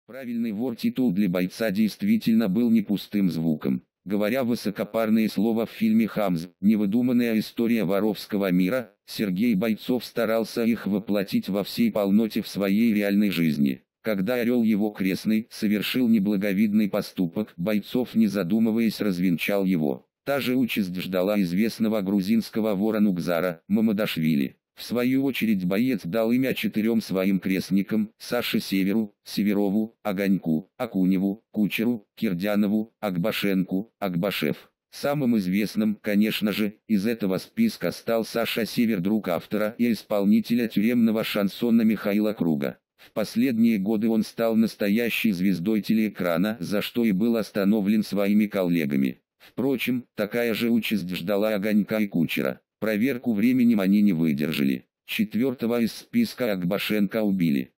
Правильный вор-титул для бойца действительно был не пустым звуком. Говоря высокопарные слова в фильме «Хамз», невыдуманная история воровского мира, Сергей Бойцов старался их воплотить во всей полноте в своей реальной жизни. Когда Орел его крестный совершил неблаговидный поступок, Бойцов, не задумываясь, развенчал его. Та же участь ждала известного грузинского вора Нугзара Мамадашвили. В свою очередь боец дал имя 4 своим крестникам: Саше Северу, Северову, Огоньку, Акуневу, Кучеру, Кирдянову, Акбашенку, Акбашев. Самым известным, конечно же, из этого списка стал Саша Север, друг автора и исполнителя тюремного шансона Михаила Круга. В последние годы он стал настоящей звездой телеэкрана, за что и был остановлен своими коллегами. Впрочем, такая же участь ждала Огонька и Кучера. Проверку временем они не выдержали. 4-го из списка Акбашенко убили.